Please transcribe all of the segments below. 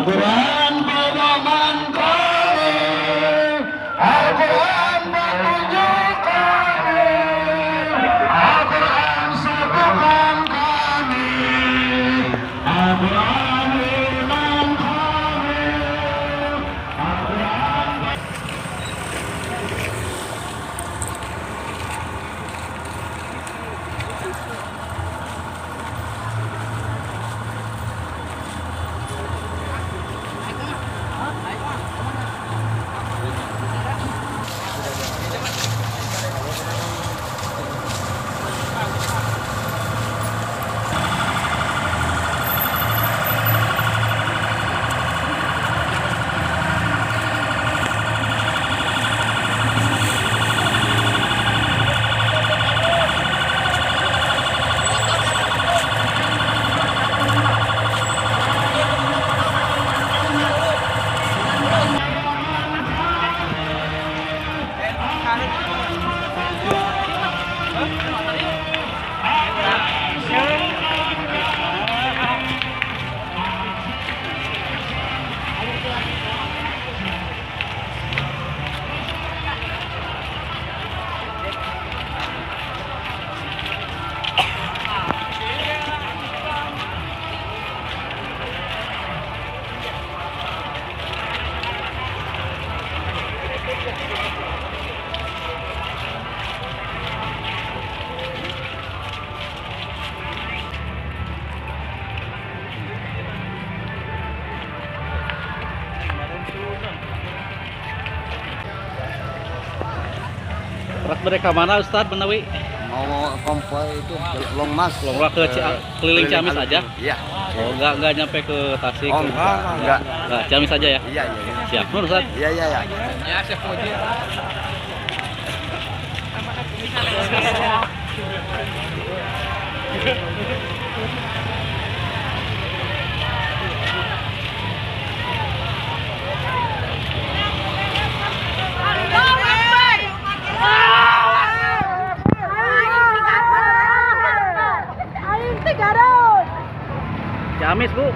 Al-Quran pedoman kami, Al-Quran petunjuk kami, Al-Quran satukan kami, Al-Quran iman kami, Al-Quran. Terus mereka mana Ustadz Menawi? Mau konvoy itu Long Mas. Ke keliling Ciamis aja? Iya. Oh, enggak nyampe ke Tasik. Oh, enggak. Nah, Ciamis aja ya? Iya. Siap, Nur Ustadz. Iya. Ya, Chef Puji. Ciamis, Bu.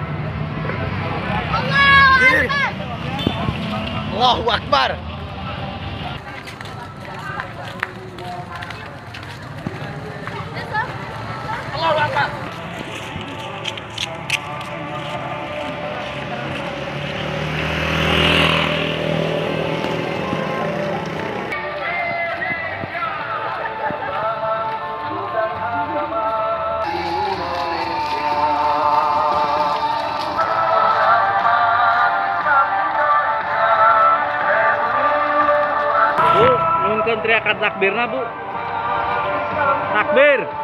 Allahu Akbar. Allahu Akbar. Bu, mungkin teriakan takbirna, Bu. Takbir.